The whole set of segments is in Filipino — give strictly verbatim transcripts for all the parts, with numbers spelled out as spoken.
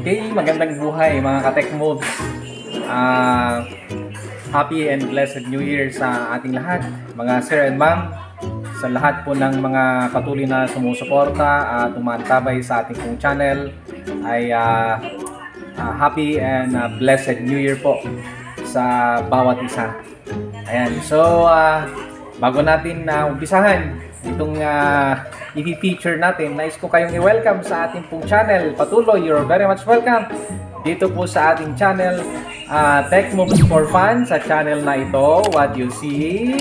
Okay, magandang buhay mga ka-tech moves. Uh, happy and blessed New Year sa ating lahat, mga sir and ma'am, sa lahat po ng mga patuloy na sumusuporta at tumatabay sa ating pong channel ay uh, uh, happy and uh, blessed New Year po sa bawat isa. Ayan, so uh, bago natin uh, umpisahan itong uh, i-feature natin, nais ko kayong i-welcome sa ating pong channel. Patuloy, you're very much welcome dito po sa ating channel, uh, Tech Moves for Fun. Sa channel na ito, what you see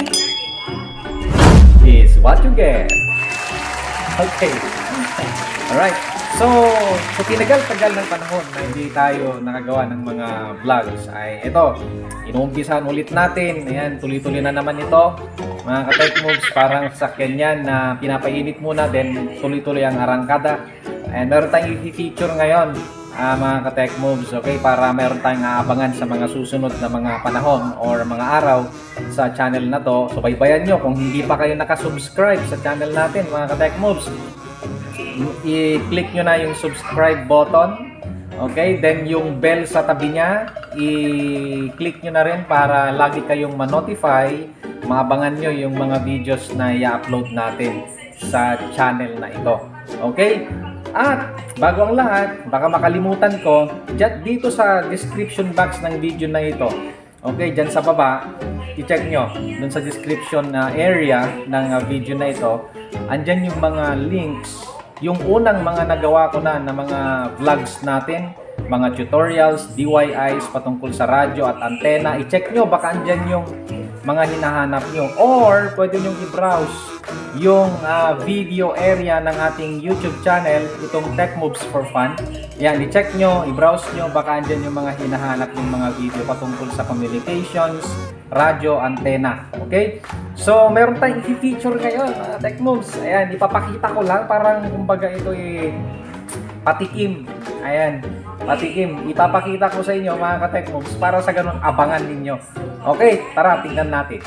is what you get. Okay. Alright. So, so tinagal-tagal ng panahon na hindi tayo nakagawa ng mga vlogs ay ito, inuumpisahan ulit natin. Ayan, tuloy-tuloy na naman ito. Mga ka-tech moves, parang sakyan yan na pinapainit muna, then tuloy-tuloy ang arangkada. And meron tayong i-feature ngayon, uh, mga ka-tech moves, okay? Para meron tayong aabangan sa mga susunod na mga panahon or mga araw sa channel na to. So, baybayan nyo kung hindi pa kayo nakasubscribe sa channel natin, mga ka-tech moves. I-click nyo na yung subscribe button. Okay, then yung bell sa tabi niya, i-click nyo na rin para lagi kayong ma-notify, maabangan nyo yung mga videos na i-upload natin sa channel na ito. Okay? At bago ang lahat, baka makalimutan ko, dyan, dito sa description box ng video na ito, okay, dyan sa baba, i-check nyo, dun sa description uh, area ng uh, video na ito, andyan yung mga links. Yung unang mga nagawa ko na na mga vlogs natin, mga tutorials, D I Ys patungkol sa radyo at antena, i-check nyo, baka andyan yung mga hinahanap nyo. Or pwede nyo i-browse yung uh, video area ng ating YouTube channel, itong Tech Moves for Fun. Yan, i-check nyo, i-browse nyo, baka andyan yung mga hinahanap yung mga video patungkol sa communications, radyo, antena. Okay? So, meron tayong i-feature ngayon, mga Tech Moves. Ayan, ipapakita ko lang, parang kumbaga ito ay patikim. Ayan, patikim. Ipapakita ko sa inyo, mga ka-Tech Moves, para sa ganun abangan ninyo. Okay, tara, tingnan natin.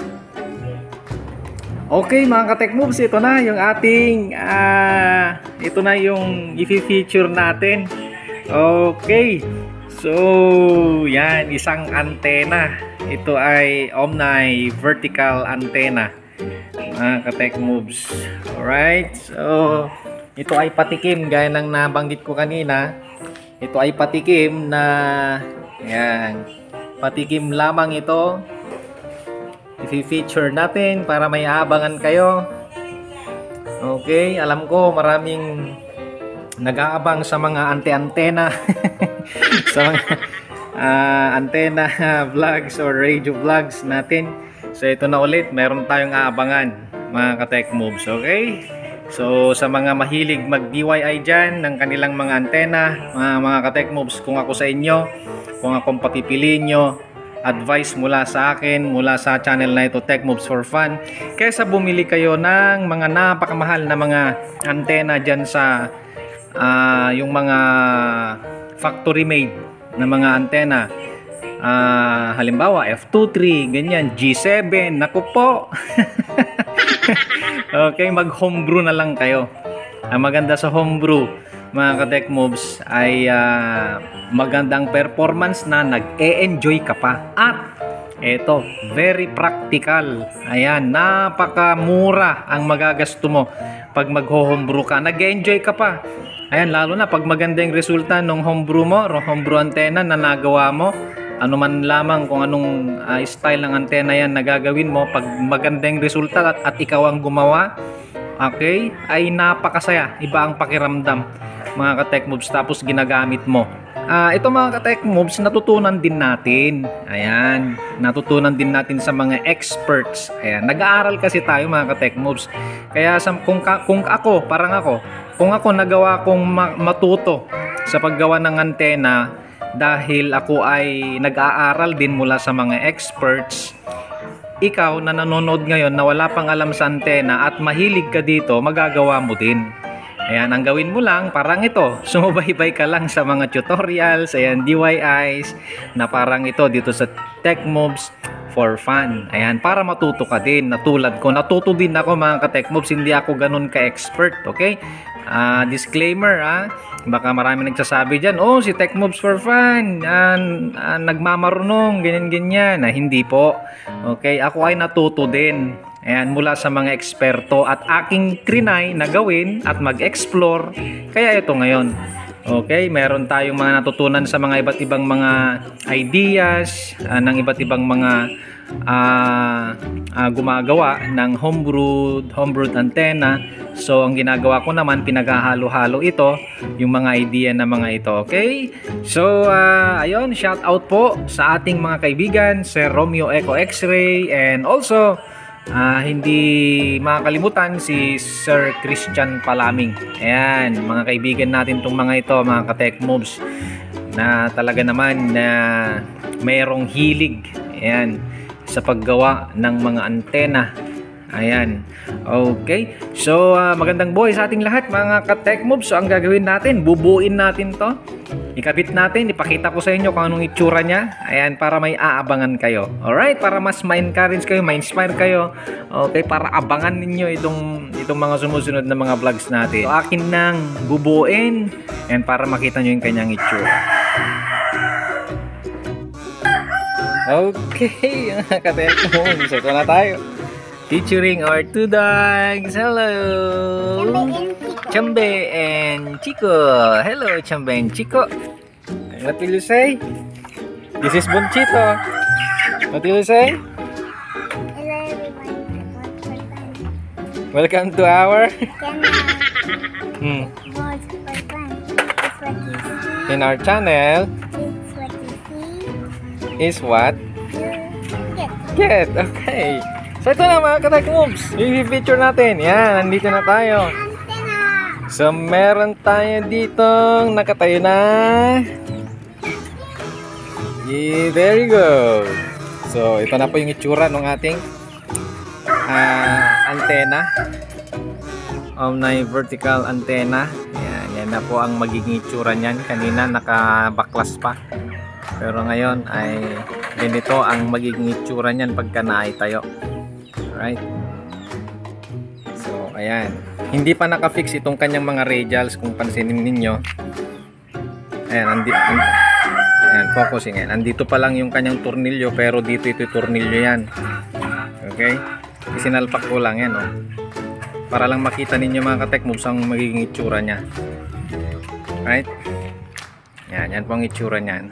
Okay, mga ka-Tech Moves, ito na yung ating, uh, ito na yung i-feature natin. Okay, so, yan, isang antena. Ito ay Omni vertical antenna, mga ka-Tech Moves. Alright, so ito ay patikim gaya ng nabanggit ko kanina. Ito ay patikim na, yan, patikim lamang ito. I-feature natin para may aabangan kayo. Okay, alam ko maraming nag-aabang sa mga ante-antena sa mga Uh, antena vlogs or radio vlogs natin. So ito na ulit, meron tayong aabangan, mga ka-Tech Moves. Okay, so sa mga mahilig mag D I Y dyan ng kanilang mga antena, mga, mga ka-Tech Moves, kung ako sa inyo, kung akong papipiliin nyo, advice mula sa akin, mula sa channel na ito, Tech Moves for Fun, kaysa bumili kayo ng mga napakamahal na mga antena dyan sa uh, yung mga factory made na mga antena, uh, halimbawa F twenty-three, ganyan, G seven, naku po. Okay, mag homebrew na lang kayo. Ang maganda sa homebrew, mga ka-Tech Moves, ay uh, magandang performance na nag-e-enjoy ka pa. At eto, very practical. Ayan, napakamura ang magagasto mo pag mag-homebrew ka, nag-e-enjoy ka pa. Ayan, lalo na pag maganda yung resulta ng homebrew mo, homebrew antena na nagawa mo, ano man lamang kung anong uh, style ng antena yan na gagawin mo, pag maganda yung resulta at, at ikaw ang gumawa, okay, ay napakasaya. Iba ang pakiramdam, mga ka-Tech Moves, tapos ginagamit mo. Uh, ito, mga ka-Tech Moves, natutunan din natin. Ayan, natutunan din natin sa mga experts. Ayan, nag-aaral kasi tayo, mga ka-Tech Moves. Kaya sa, kung, kung ako, parang ako, kung ako nagawa kong matuto sa paggawa ng antena dahil ako ay nag-aaral din mula sa mga experts, ikaw na nanonood ngayon na wala pang alam sa antena at mahilig ka dito, magagawa mo din. Ayan, ang gawin mo lang, parang ito, sumubaybay ka lang sa mga tutorials, ayan, D I Ys, na parang ito dito sa Tech Moves for Fun. Ayan, para matuto ka din, natulad ko. Natuto din ako, mga ka-Tech Moves, hindi ako ganun ka-expert, okay? Ah, disclaimer, ah. Baka marami nagsasabi dyan, oh, si Tech Moves for Fun, ah, ah, nagmamarunong, ganyan-ganyan. Na hindi po. Okay, ako ay natuto din. Ayan, mula sa mga eksperto at aking trinay na gawin at mag-explore. Kaya ito ngayon. Okay, meron tayong mga natutunan sa mga iba't ibang mga ideas, uh, ng iba't ibang mga uh, uh, gumagawa ng homebrewed, homebrewed antenna. So, ang ginagawa ko naman, pinaghahalo-halo ito, yung mga idea na mga ito. Okay? So, uh, ayun, shout out po sa ating mga kaibigan, Sir Romeo Echo X-Ray, and also, Uh, hindi makakalimutan si Sir Christian Palaming. Ayan, mga kaibigan natin itong mga ito, mga ka-Tech Moves, na talaga naman na mayroong hilig, ayan, sa paggawa ng mga antena. Ayan. Okay. So, uh, magandang buhay sa ating lahat, mga ka-Tech Moves. So, ang gagawin natin, bubuin natin to. Ikabit natin, ipakita ko sa inyo kung anong itsura niya. Ayan, para may aabangan kayo. Alright, para mas ma-encourage kayo, ma-inspire kayo. Okay, para abangan ninyo itong, itong mga sumusunod na mga vlogs natin. So, akin nang bubuin, and para makita nyo yung kanyang itsura. Okay, mga ka-Tech Moves. Ito na tayo. Featuring our two dogs. Hello! Chambe and Chico. Hello, Chambe and Chico. What will you say? This is Bonchito. What will you say? Hello everyone. Welcome to our hmm. In our channel is what? Get. Okay. So ito na mga ka-Tech Moves, yung feature natin. Yan, nandito na tayo. So meron tayo ditong nakatayo na. Yeah, there you go. So ito na po yung itsura ng ating uh, antena, omni-vertical antenna. Yan, yan na po ang magiging itsura niyan. Kanina nakabaklas pa, pero ngayon ay ganito ang magiging itsura niyan pagka naitayo. Right. So, ayan. Hindi pa naka-fix itong kanyang mga radials kung pansinin ninyo. Ayan, andi and, ayan, focusing. Ayan. Andito pa lang yung kanyang tornilyo, pero dito ito tornilyo yan. Okay? Isinalpak ko lang yan, oh. Para lang makita ninyo mga ka-Tech Moves ang magiging itsura niya. Right? Yan, yan po ang itsura niyan.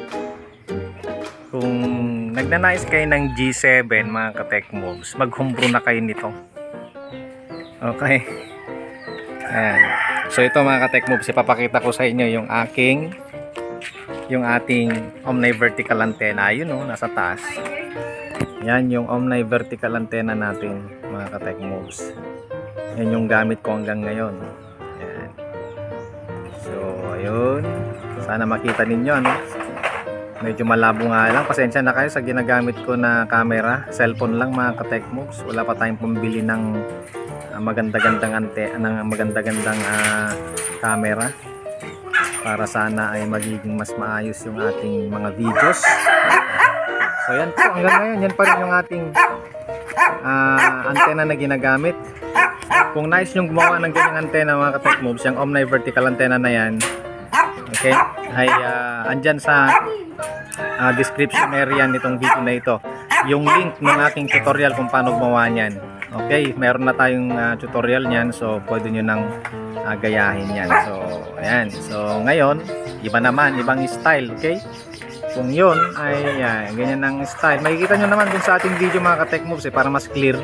Kung nagnanais kayo ng G seven, mga ka-Tech Moves, mag-homebrew na kayo nito. Okay. Ayan. So ito mga ka-Tech Moves, ipapakita ko sa inyo yung aking yung ating omni-vertical antenna. Ayun o, nasa taas. Yan yung omni-vertical antenna natin, mga ka-Tech Moves. Yan yung gamit ko hanggang ngayon. Ayan. So ayun, sana makita ninyo, ano. Medyo malabo nga lang. Pasensya na kayo sa ginagamit ko na camera. Cellphone lang, mga ka-Tech Moves. Wala pa tayong pambili ng uh, maganda-gandang ante, ng maganda-gandang uh, camera. Para sana ay magiging mas maayos yung ating mga videos. So yan po. Hanggang ngayon, yan pa rin yung ating uh, antenna na ginagamit. Kung nais nyo gumawa ng ganyang antenna, mga ka-Tech Moves, yung omni-vertical antenna na yan, okay, ay uh, andyan sa Uh, description area nitong video na ito yung link ng aking tutorial kung paano gumawa niyan. Okay, meron na tayong uh, tutorial niyan, so pwede nyo nang uh, gayahin yan. So ayan, so ngayon iba naman, ibang style. Okay, kung yun ay uh, ganyan ang style, makikita nyo naman dun sa ating video, mga ka-Tech Moves, eh, para mas clear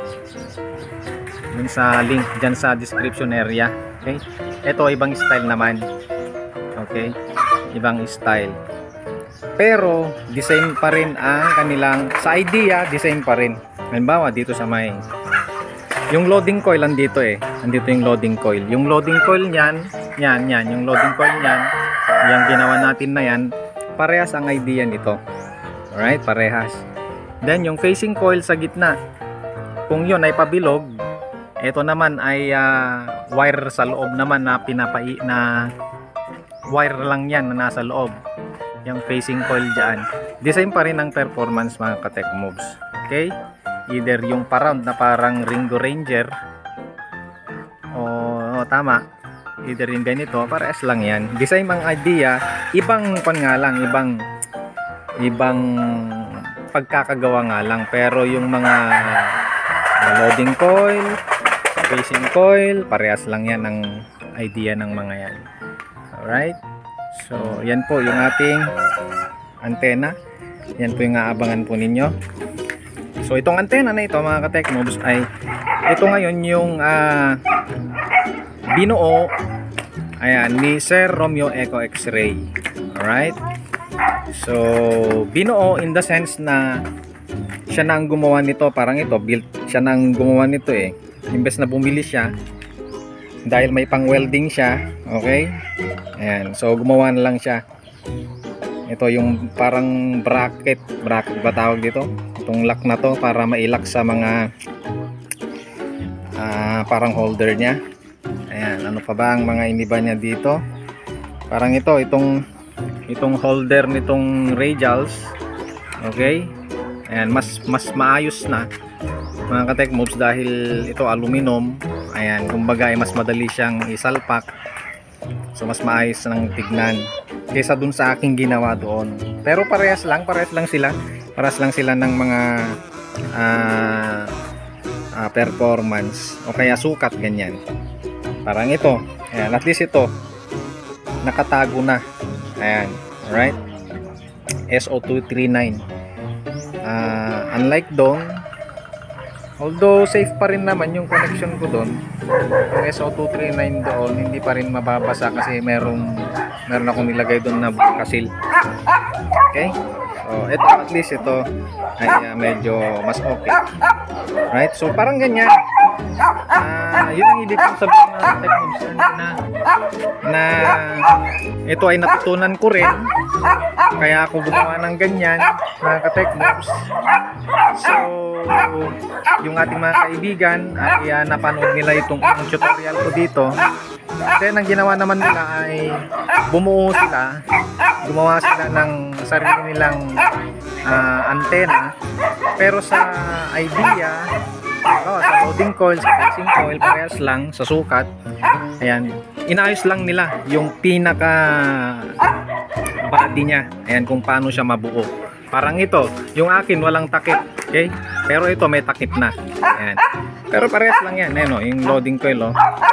dun sa link dyan sa description area. Okay, ito ibang style naman. Okay, ibang style, pero design pa rin ang kanilang, sa idea design pa rin. Halimbawa dito sa may yung loading coil, andito eh, andito yung loading coil. Yung loading coil niyan, yan, yan, yung loading coil niyan, yung ginawa natin na yan, parehas ang idea nito. Alright, parehas. Then yung facing coil sa gitna, kung yun ay pabilog, ito naman ay uh, wire sa loob naman na pinapai, na wire lang yan na nasa loob. Yung facing coil dyan, design pa rin ang performance, mga ka-Tech Moves. Okay, either yung pa-round na parang Ringo Ranger, o oh, tama, either yung ganito, parehas lang yan. Design ang idea, ibang pan nga lang, ibang ibang pagkakagawa nga lang. Pero yung mga uh, loading coil, facing coil, parehas lang yan ang idea ng mga yan. Alright, so yan po yung ating antena. Yan po yung aabangan po ninyo. So itong antena na ito mga ka-Techmobs ay ito ngayon yung uh, binuo, ayan, ni Sir Romeo Eco X-Ray. Alright, so binuo in the sense na siya na ang gumawa nito. Parang ito, built, siya na ang gumawa nito eh. Imbes na bumili siya, dahil may pang welding siya, okay, ayan, so gumawa na lang siya. Ito yung parang bracket, bracket ba tawag dito? Itong lock na to para mailak sa mga uh, parang holder niya. Ayan, ano pa ba ang mga iniba niya dito? Parang ito, itong itong holder nitong radials. Okay? Ayan, mas mas maayos na mga ka-Techmobs dahil ito aluminum. Ayan, kumbaga ay mas madali siyang isalpak. So mas maayos ng tignan kaysa dun sa aking ginawa doon. Pero parehas lang, parehas lang sila. Parehas lang sila ng mga uh, uh, performance o kaya sukat, ganyan. Parang ito, ayan, at least ito nakatago na. Ayan, alright, S O two thirty-nine. uh, unlike doon, although safe pa rin naman yung connection ko doon, yung S O two thirty-nine doon hindi pa rin mababasa kasi merong meron akong nilagay doon na bulkasil. Okay, so ito at least ito ay uh, medyo mas okay, right? So parang ganyan. Uh, yun ang ibig kong sabihin ng Techmobs na, na ito ay natutunan ko rin, kaya ako gumawa ng ganyan mga ka-Techmobs. So yung ating mga kaibigan ay uh, napanood nila itong tutorial ko dito. Then ang ginawa naman nila ay bumuo sila, gumawa sila ng sarili nilang uh, antena, pero sa idea, oh, sa loading coil, sa facing coil, parehas lang sa sukat. Ayan, inayos lang nila yung pinaka body niya. Ayan, kung paano siya mabuo. Parang ito, yung akin walang takip, okay? Pero ito may takip na. Ayan. Pero parehas lang yan, ayan, oh, yung loading coil, oh.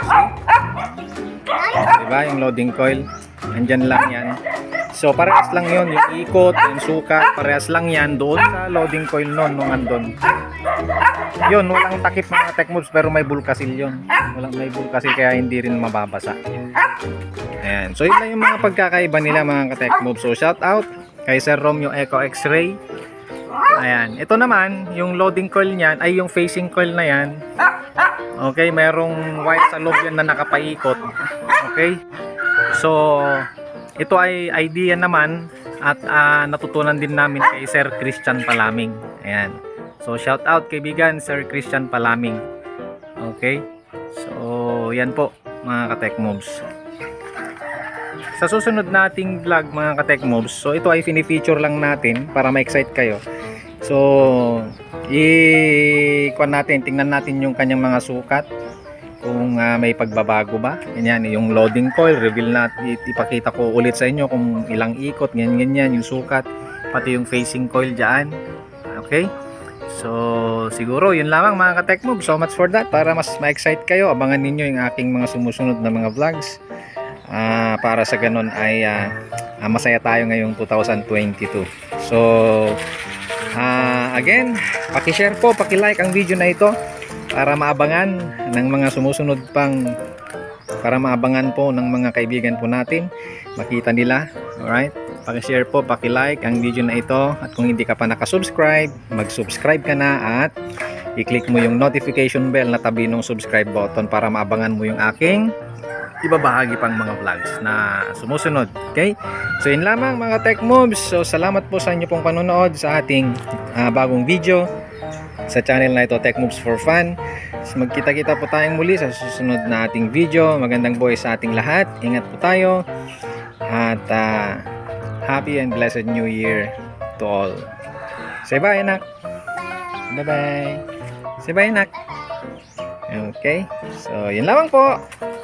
Diba, yung loading coil, andyan lang yan. So parehas lang yun, yung ikot, yung sukat, parehas lang yan doon sa loading coil nun, nung andun. Yun, walang takip mga Techmobs, pero may bulkasil yun. Walang may bulkasil kaya hindi rin mababasa. Ayan, so yun lang yung mga pagkakaiba nila mga ka-Techmobs. So shout out kay Sir Romeo Eco X-Ray. Ayan, ito naman yung loading coil niyan ay yung facing coil na yan. Okay, merong wire sa loob yan na nakapaikot. Okay, so ito ay idea naman at uh, natutunan din namin kay Sir Christian Palaming. Ayan, so shout out kaibigan Sir Christian Palaming. Okay, so yan po mga ka-Techmobs. Sa susunod nating vlog mga ka-Techmobs, so ito ay fini-feature lang natin para ma-excite kayo. So i-kuan natin, tingnan natin yung kanyang mga sukat, kung uh, may pagbabago ba. Ganyan, yung loading coil, reveal natin, ipakita ko ulit sa inyo kung ilang ikot, ganyan ganyan yung sukat, pati yung facing coil dyan. Okay, so siguro yun lamang mga ka-Techmobs. So much for that. Para mas ma-excite kayo, abangan ninyo yung aking mga sumusunod na mga vlogs. Uh, para sa ganun ay uh, uh, masaya tayo ngayong two thousand twenty-two. So uh, again, paki-share po, paki-like ang video na ito para maabangan ng mga sumusunod pang, para maabangan po ng mga kaibigan po natin, makita nila. Alright, paki-share po, paki-like ang video na ito, at kung hindi ka pa nakasubscribe, mag-subscribe ka na at i-click mo yung notification bell na tabi ng subscribe button para maabangan mo yung aking ibabahagi pang mga vlogs na sumusunod. Okay, so yun lamang mga Techmobs. So salamat po sa inyo pong panonood sa ating uh, bagong video sa channel na ito, Techmobs for Fun. So magkita-kita po tayong muli sa susunod na ating video. Magandang buhay sa ating lahat, ingat po tayo, at uh, happy and blessed new year to all. Say bye anak, bye bye, say bye anak. Okay, so yun lamang po.